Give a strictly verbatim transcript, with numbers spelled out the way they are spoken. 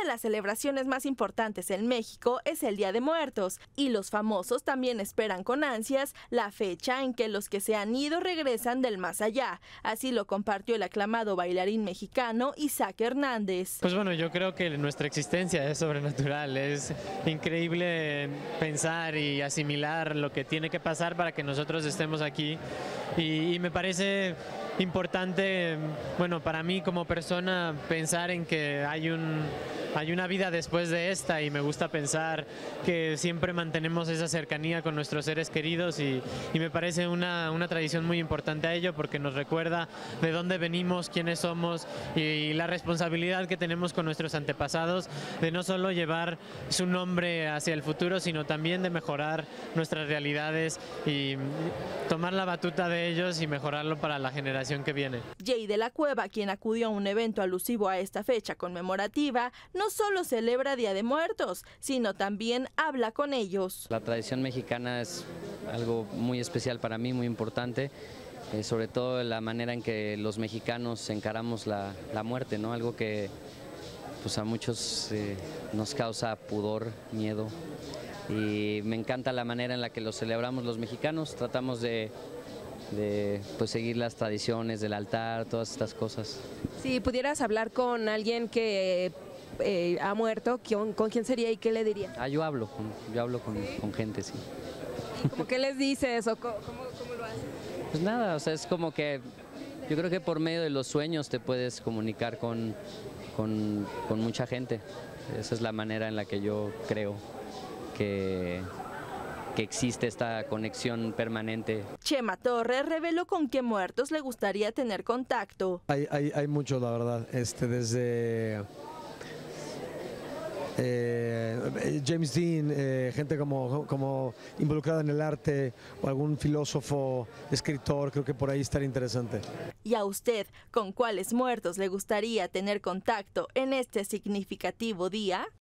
de las celebraciones más importantes en México es el Día de Muertos, y los famosos también esperan con ansias la fecha en que los que se han ido regresan del más allá. Así lo compartió el aclamado bailarín mexicano Isaac Hernández. Pues bueno, yo creo que nuestra existencia es sobrenatural, es increíble pensar y asimilar lo que tiene que pasar para que nosotros estemos aquí, y, y me parece importante, bueno, para mí como persona, pensar en que hay un hay una vida después de esta, y me gusta pensar que siempre mantenemos esa cercanía con nuestros seres queridos, y, y me parece una, una tradición muy importante a ello, porque nos recuerda de dónde venimos, quiénes somos, y, y la responsabilidad que tenemos con nuestros antepasados de no solo llevar su nombre hacia el futuro, sino también de mejorar nuestras realidades y tomar la batuta de ellos y mejorarlo para la generación que viene. Jay de la Cueva, quien acudió a un evento alusivo a esta fecha conmemorativa, no solo celebra Día de Muertos, sino también habla con ellos. La tradición mexicana es algo muy especial para mí, muy importante, eh, sobre todo la manera en que los mexicanos encaramos la, la muerte, ¿no? Algo que pues, a muchos eh, nos causa pudor, miedo, y me encanta la manera en la que lo celebramos los mexicanos. Tratamos de de pues, seguir las tradiciones del altar, todas estas cosas. Si pudieras hablar con alguien que eh, ha muerto, ¿con, ¿con quién sería y qué le dirías? Ah, yo hablo, con, yo hablo con, con gente, sí. ¿Cómo qué les dices o cómo, cómo, cómo lo haces? Pues nada, o sea, es como que yo creo que por medio de los sueños te puedes comunicar con, con, con mucha gente. Esa es la manera en la que yo creo que... que existe esta conexión permanente. Chema Torres reveló con qué muertos le gustaría tener contacto. Hay, hay, hay muchos, la verdad, este, desde eh, James Dean, eh, gente como, como involucrada en el arte, o algún filósofo, escritor, creo que por ahí estaría interesante. ¿Y a usted, con cuáles muertos le gustaría tener contacto en este significativo día?